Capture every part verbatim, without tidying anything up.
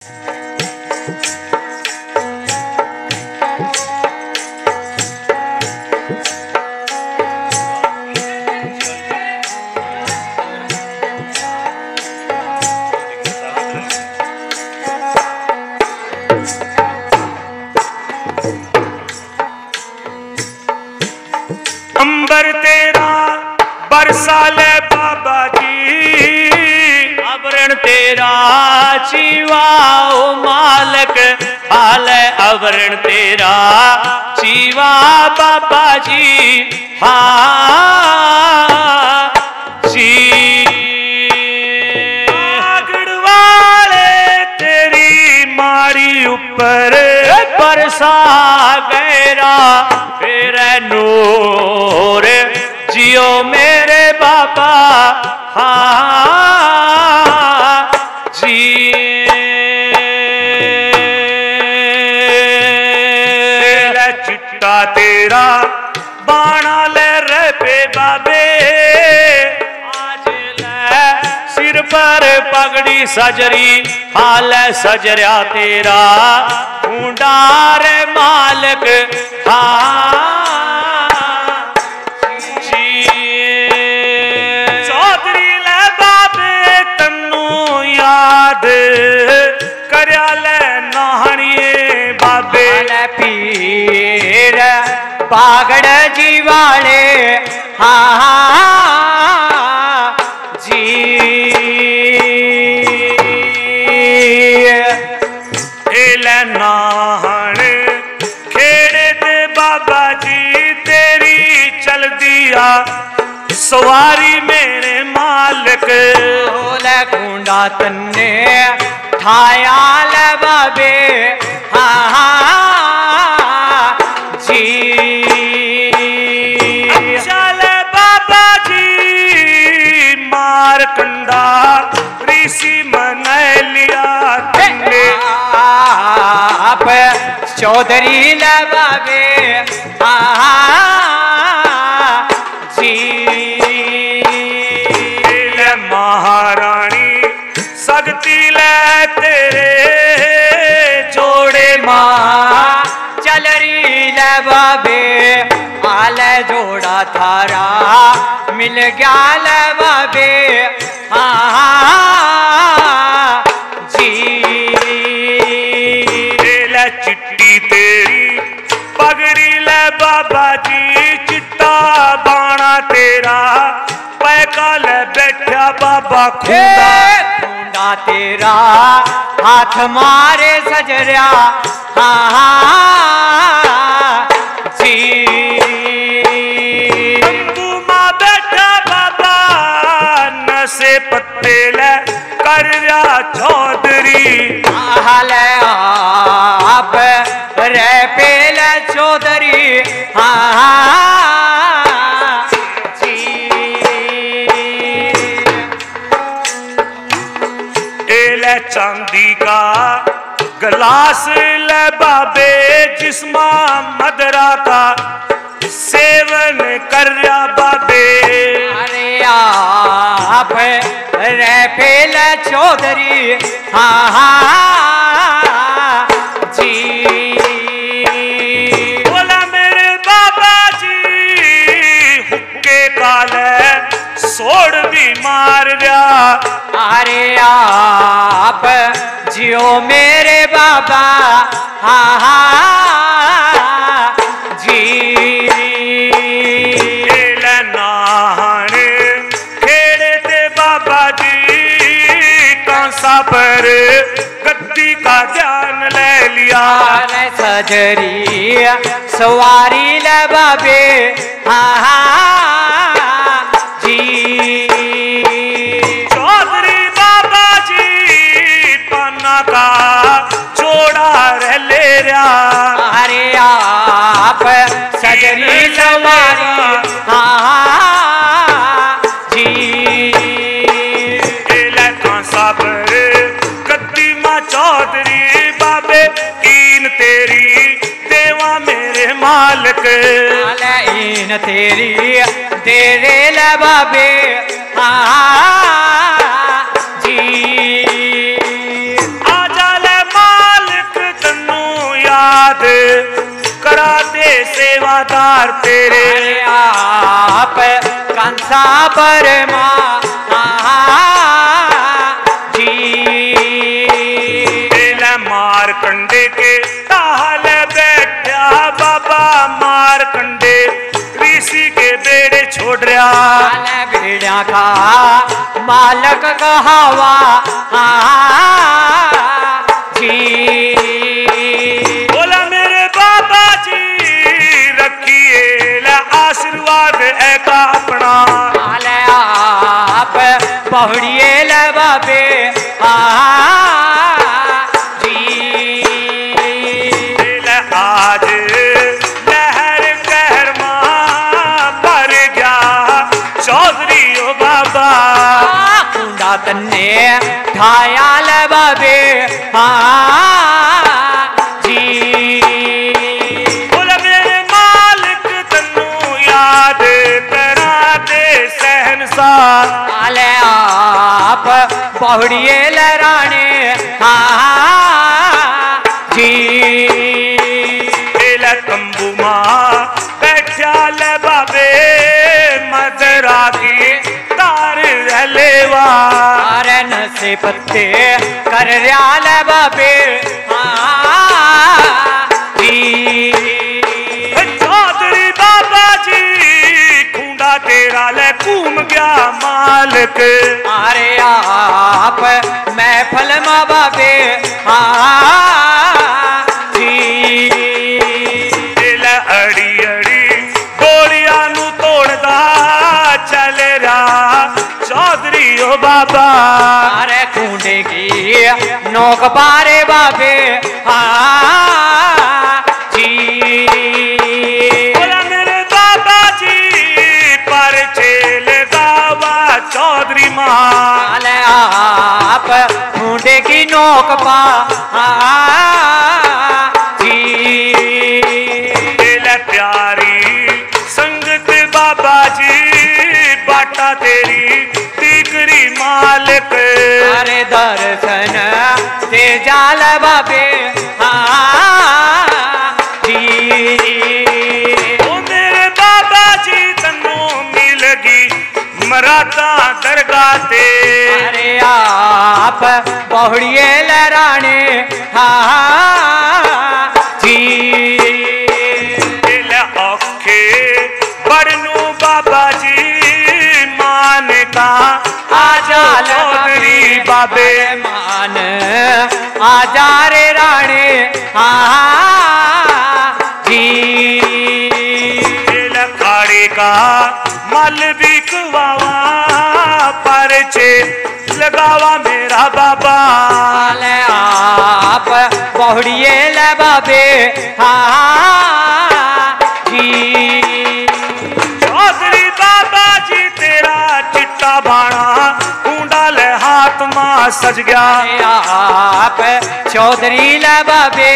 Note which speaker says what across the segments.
Speaker 1: अंबर तेरा बरसा ले बाबा जी,
Speaker 2: आवरण तेरा जीवा ओ मालक हाल आवरण तेरा जीवा बाबा जी हाँ जी।
Speaker 1: आगड़ वाले तेरी मारी ऊपर
Speaker 2: बरसा गैरा फिर नूर जियो मेरे बाबा हाँ जी।
Speaker 1: चिट्टा तेरा बाणा ले रे पे बाबे,
Speaker 2: आज ले सिर पर पगड़ी सजरी हाल सजरिया तेरा ढूंढार मालक हाँ जी।
Speaker 1: चौधरी ले बाबे तन्नू याद करया ले नाहणिए बाबे,
Speaker 2: पीर पागड़ जीवाले हाँ जी।
Speaker 1: एले नाहण खेड़े ते बाबा जी तेरी चल दिया सवारी मेरे मालक,
Speaker 2: ओले कुंडा तन्ने ठाया ले बाबे हाँ जी।
Speaker 1: चल बाबा जी मार कंडा ऋषि मन लिया तन्ने,
Speaker 2: आप चौधरी ले बाबे हाँ जी।
Speaker 1: ले महारानी सगती ले तेरे
Speaker 2: जोड़े माँ चल रही ले बाबे आल जोड़ा थारा मिल गया ले बाबे हाँ जी।
Speaker 1: ले चिट्टी तेरी पगड़ी ले बाबा जी, चिट्टा बाणा तेरा पैका ले बैठा बाबा खूंडा,
Speaker 2: खूंडा तेरा हाथ मारे सजरिया हाँ जी।
Speaker 1: तंबू मां बैठा बाबा नशे पत्ते ले कर रहा चौधरी
Speaker 2: हाल आप रे पेल चौधरी हाँ जी।
Speaker 1: एले चांदी का गिलास ले बाबे जिस्मा मदरा का सेवन कर रहा बाबे,
Speaker 2: अरे आप रे पेल चौधरी हाँ हाँ जी।
Speaker 1: बोला मेरे बाबा जी हुक्के काले सोड़ भी मार रहा,
Speaker 2: अरे आप जियो मेरे बाबा हाँ हाँ जी।
Speaker 1: एले नाहण खेड़े ते बाबा जी कांसा पर गद्दी का ध्यान ले लिया,
Speaker 2: सजरी सवारी ले बाबे हाँ जी।
Speaker 1: चौधरी बाबा जी पाना का जोड़ा रह ले रहा,
Speaker 2: अरे आप सजरी सवारी हाँ जी।
Speaker 1: एले कांसा पर गद्दी मां चौधरी बाबे कीन तेरी देवा मेरे मालक,
Speaker 2: इन तेरी तेरे ले बाबे हाँ जी।
Speaker 1: आजा ले सेवादार तेरे
Speaker 2: आप कंसा परमा जी
Speaker 1: मार कंडे के ताल बैठा बाबा मार कंडे ऋषि के बेड़े छोड़ रहा
Speaker 2: बेड़ा का मालक कहावा जी
Speaker 1: बोला मेरे बाबा जी रखिए आशीर्वाद है का अपना
Speaker 2: आप पहुड़िए ले बाबे
Speaker 1: आज लहर कहर मां पर गया चौधरी ओ बाबा
Speaker 2: कुंडा तन्ने ठाया ले बाबे जी
Speaker 1: बोला मेरे मालिक तन्नू याद करा दे सहनसार
Speaker 2: आले आप पहुड़िए लहराने जी
Speaker 1: तंबू मां बैठा ले बाबे मदरा की तार रहलेवा
Speaker 2: रन से पत्ते कर रयाल बाबे जी
Speaker 1: चौधरी बाबा जी खूंडा तेरा ले घूम गया मालिक
Speaker 2: अरे आप महफल माँ बाबे
Speaker 1: अड़ी अड़ी गोलियां नू तोड़दा चल रहा चौधरी ओ बाबा
Speaker 2: अरे खूंडे की नोक बारे बाबे जी
Speaker 1: बोला मेरे बाबा जी पर चेल गावा चौधरी माल
Speaker 2: आप खूंडे की नोक पा
Speaker 1: प्यारी संगत बाबा जी बाटा तेरी तीकरी मालिक
Speaker 2: अरे दर्शन ते जाल बाबे जी
Speaker 1: ओ मेरे बाबा जी तन्नू मिलगी मराता दरगाह ते
Speaker 2: अरे आप पहुड़िए लहराने जी
Speaker 1: बड़नू बाबा जी मान का
Speaker 2: आजा
Speaker 1: चौधरी बाबे
Speaker 2: मान आजा रे राणे जी
Speaker 1: लखाड़े का मल भी कुवावा परचे लगावा मेरा बाबा
Speaker 2: आप बहुड़िए ले बाबे
Speaker 1: चौधरी बाबा जी तेरा चिट्टा बाणा कुंडा ले हाथ मां सज गया
Speaker 2: आप चौधरी ले बाबे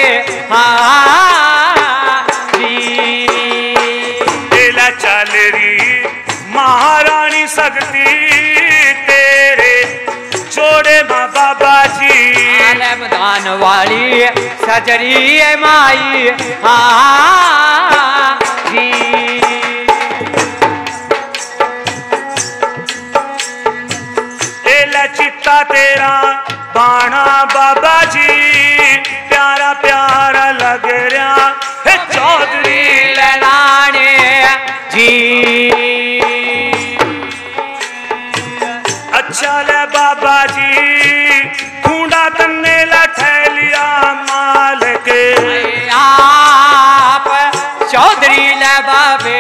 Speaker 1: तेला चल रही महारानी सकती तेरे जोड़े माँ बाबा जी
Speaker 2: मैदान वाली सजरी है माई जी
Speaker 1: तेला चिट्टा तेरा बाणा बाबा जी प्यारा प्यारा लग रहा है चौधरी
Speaker 2: ललाने जी
Speaker 1: अच्छा ले बाबा जी खूंडा तन्ने लठे लिया मालिक
Speaker 2: आप चौधरी ले बाबे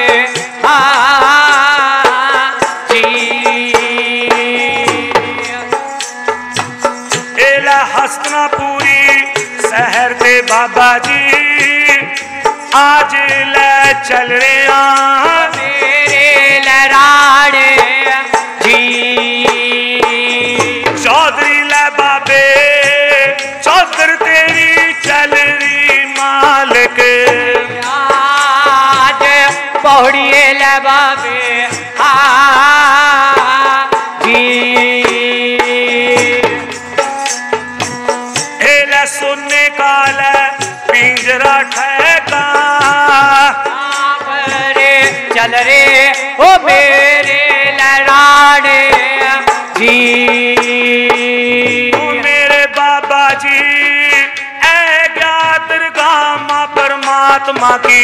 Speaker 1: हस्तनापुरी शहर दे बाबा जी आज ले चल रहे
Speaker 2: मेरे लराड़े जी
Speaker 1: चौधरी ले बाबे चौधर तेरी चल रही मालिक
Speaker 2: आज पौड़िए ले बाबे
Speaker 1: सोने का ले पिंजरा ठहका
Speaker 2: चल रे ओ मेरे लहराने जी।
Speaker 1: ओ मेरे बाबा जी ऐ ज्ञात गामा परमात्मा की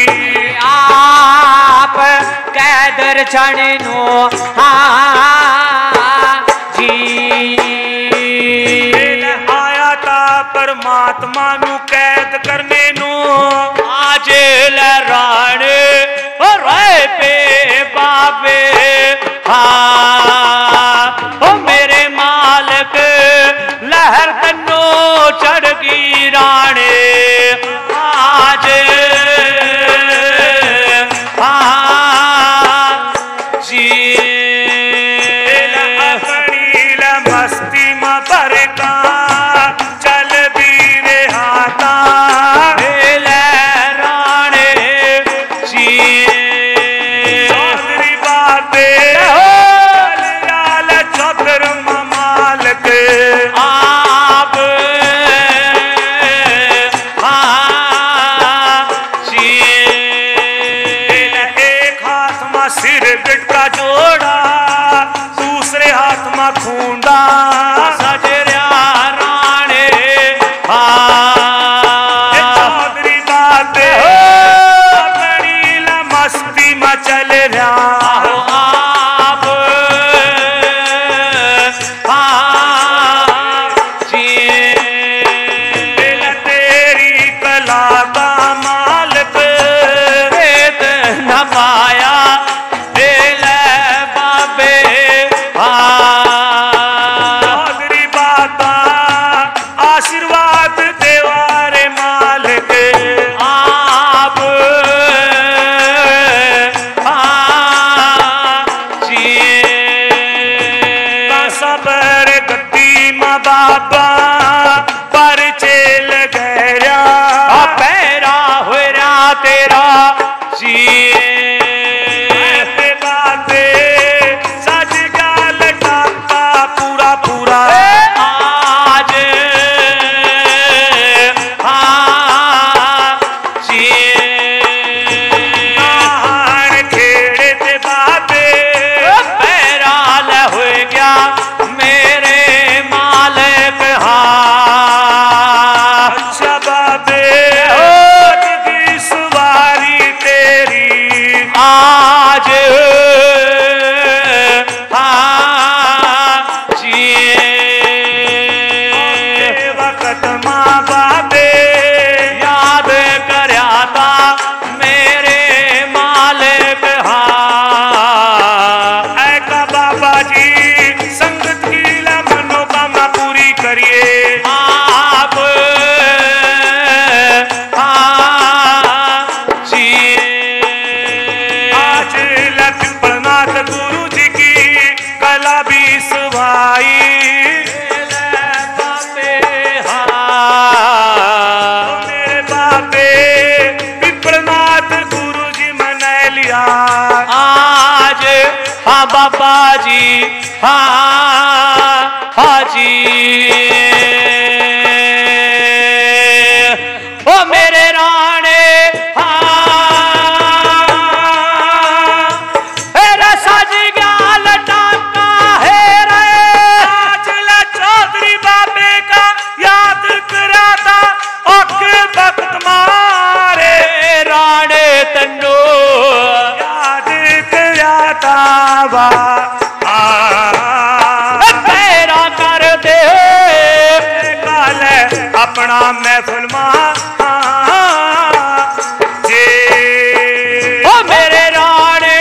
Speaker 2: आप कैदर छणनो हाँ जी।
Speaker 1: आया था परमात्मा नु कैद करने नु
Speaker 2: आज लहराने रोए पे बाबे हाँ ओ मेरे मालिक लहर तन्नो चढ़ गई राणे आज हाँ जी।
Speaker 1: अपनी ल मस्ती में भर का चल भी रहा था
Speaker 2: लहराने जी।
Speaker 1: चौधरी बाबे लाल चौधर मालिक
Speaker 2: आप हाँ जी।
Speaker 1: एक हाथ में सिर गिटका जोड़ा दूसरे हाथ में खूंडा
Speaker 2: सजरिया राणे हाँ
Speaker 1: चौधरी बाबे अपनी ल मस्ती में चल रहा
Speaker 2: आप हाँ जी।
Speaker 1: तेरी कला का मालिक
Speaker 2: वेद न पाया दिल बाबे हाँ
Speaker 1: चौधरी बाबा आशीर्वाद देवारे मालिक
Speaker 2: आप हाँ जी।
Speaker 1: सबर गद्दी माँ बाबा पर चेल गहरा
Speaker 2: पैरा हुआ तेरा जी।
Speaker 1: बाते सज गाल टापा पूरा पूरा
Speaker 2: आज हाँ जी।
Speaker 1: नहान खेड़े ते बाबे
Speaker 2: पैराल हो गया मेरे मालिक हाँ।
Speaker 1: अच्छा बाबे आज की सवारी तेरी
Speaker 2: आज हाँ जी।
Speaker 1: वक्त माँ बाबे
Speaker 2: याद करया था मेरे मालिक हाँ।
Speaker 1: ऐ का बाबा जी संगत की ला मनोकामना पूरी करिए
Speaker 2: आप हाँ जी।
Speaker 1: आज लक्ष्मणनाथ गुरु जी की कला भी सुभाई मेरे बाबे विप्रनाथ गुरु जी मना लिया
Speaker 2: आज हाँ बाबा जी हाँ हाँ जी। ओ मेरे राणे हाँ मेरा सज गया लटाका है रे।
Speaker 1: आज ला चौधरी बाबे का याद करा था औख वक्त मारे
Speaker 2: राणे तन्नो
Speaker 1: याद करा था बा
Speaker 2: पैरा कर दे
Speaker 1: काल अपना महफिल मां जे
Speaker 2: ओ मेरे राणे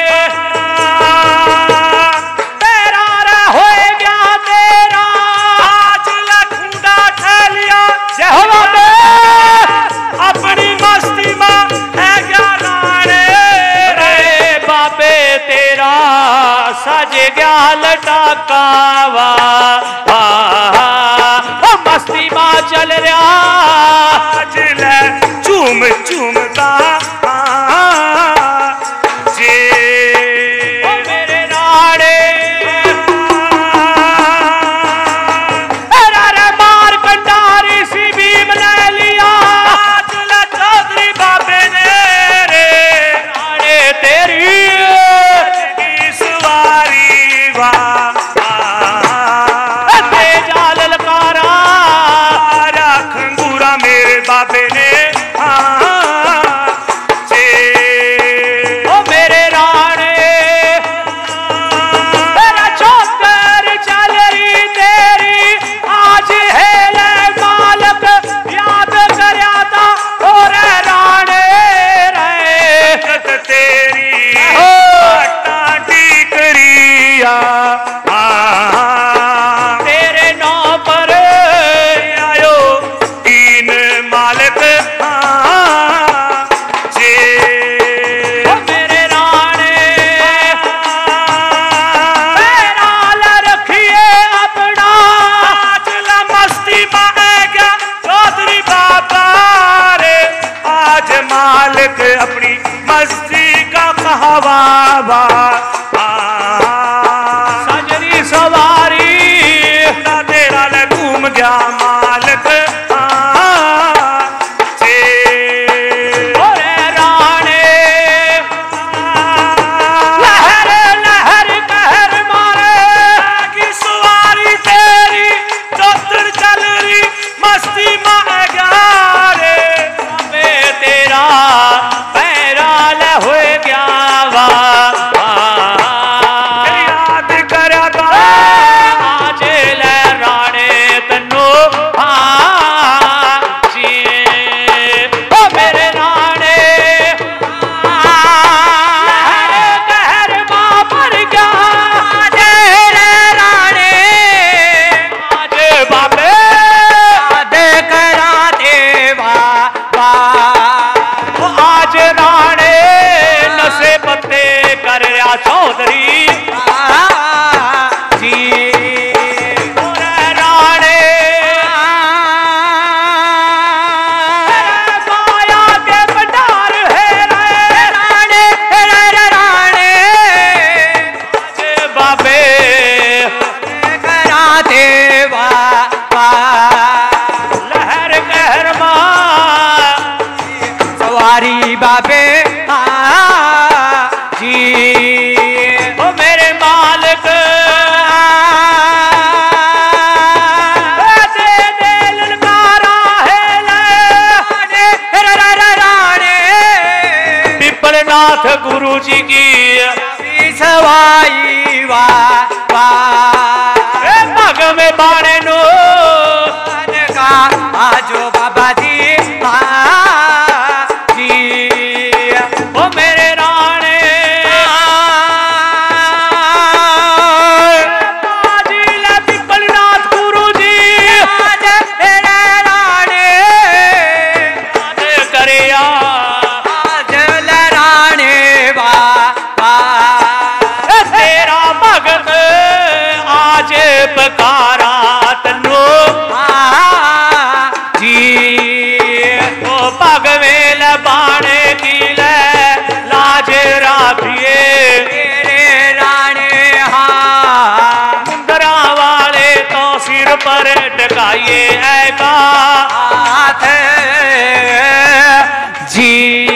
Speaker 2: तेरा रे हो गया तेरा
Speaker 1: आज लखुंडा ठहलिया
Speaker 2: जय हो बाबे
Speaker 1: अपनी मस्ती मां है क्या राणे
Speaker 2: रे बाबे तेरा सज गया लटाकावा ओ मस्ती मां चल रहा
Speaker 1: आज ले चूम चूमता जे
Speaker 2: ओ मेरे राणे तेरा रे मार कंडारी सी भीम ले लिया
Speaker 1: आज ले चौधरी बाबे ने रे
Speaker 2: राणे तेरी बाबे हाँ जी।
Speaker 1: ओ मेरे मालिक दे दे ललकारा है ले राणे पिपलनाथ गुरु जी की
Speaker 2: सवाई वाह वाह
Speaker 1: मग में बाणे नो
Speaker 2: का आजो बाबा जी हाँ जी।
Speaker 1: ओ मेरे राणे बाजी ले पिपलनाथ गुरु जी
Speaker 2: आज मेरे राणे
Speaker 1: याद करिया
Speaker 2: आज लराणे वाह वाह
Speaker 1: तेरा भगत आज पकारा तन्नो
Speaker 2: जी।
Speaker 1: ओ भगवेल बाणे की ले लाज राखिए
Speaker 2: मेरे राणे हाँ
Speaker 1: मुंदरा वाले तो सिर पर टकाइए ऐका
Speaker 2: हाथ जी।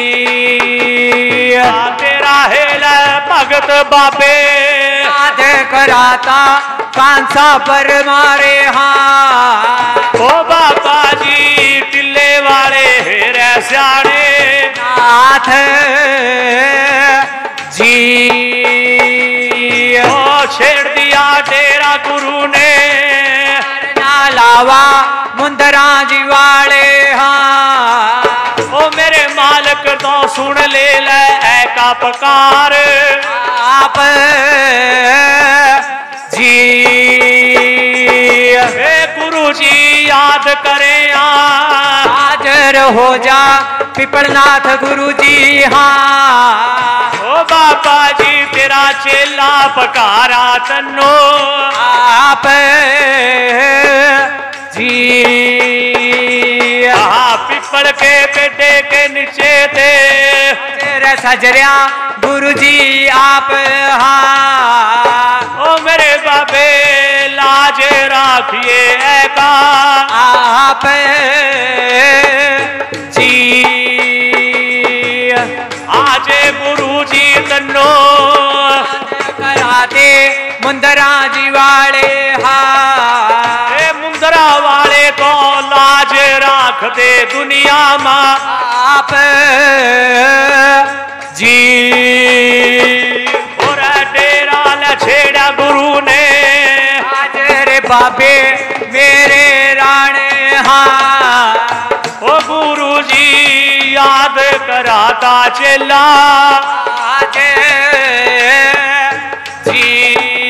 Speaker 1: तेरा हेल भगत बाबे
Speaker 2: याद कराता कांसा पर मारे हाँ
Speaker 1: ओ बाबा जी टिल्ले वाले हेरे स्याणे
Speaker 2: नाथ जी।
Speaker 1: ओ छेड़ दिया डेरा गुरु ने
Speaker 2: ना लावा मुंदरा जी वाले हाँ
Speaker 1: ओ मेरे मालिक तो सुन ले ले ऐका पकार
Speaker 2: आप जी।
Speaker 1: हे गुरु जी याद करें
Speaker 2: हाजर हो जा पिपलनाथ गुरु जी हाँ
Speaker 1: ओ बाबा जी तेरा चेला पकारा तन्नो
Speaker 2: आप जी।
Speaker 1: हाँ पिपल के पेटे के नीचे थे
Speaker 2: तेरे सजरिया गुरु जी आप हाँ
Speaker 1: ओ मेरे बाबे लाज राखिए ऐका
Speaker 2: आप जी।
Speaker 1: आज गुरु जी तन्नो
Speaker 2: कराते मुंदरा जी वाले हाँ
Speaker 1: ए मुंदरा वाले को लाज राख दे दुनिया मां
Speaker 2: आप जी।
Speaker 1: और डेरा ल छेड़ा गुरु ने
Speaker 2: आज रे बाबे मेरे राणे हाँ
Speaker 1: ओ गुरु जी याद कराता चेला
Speaker 2: आज जी।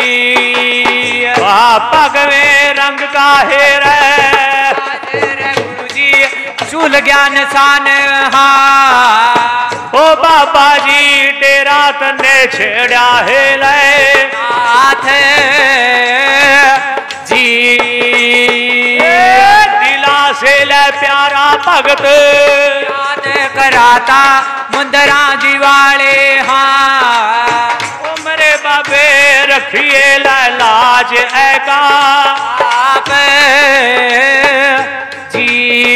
Speaker 1: वहाँ भगवे रंग का हेर
Speaker 2: गुरु जी चूल ज्ञान सान हाँ
Speaker 1: ओ बाबा जी डेरा तने छेड़ा है ले
Speaker 2: नाथ जी।
Speaker 1: दिला से ले प्यारा भगत
Speaker 2: याद कराता मुंदरा जी वाले हाँ
Speaker 1: ओ मेरे बाबे रखिए लाज ऐका
Speaker 2: आप जी।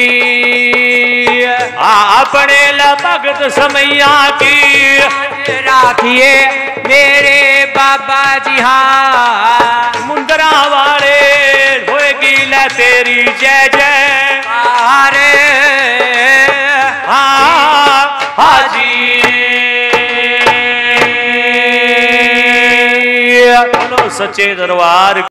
Speaker 1: अपने ल भगत समैया की
Speaker 2: राखिए मेरे बाबा जी हाँ
Speaker 1: मुंदरा वाले होएगी ले तेरी जय जय
Speaker 2: अरे
Speaker 1: हाँ हाजी बोलो सच्चे दरबार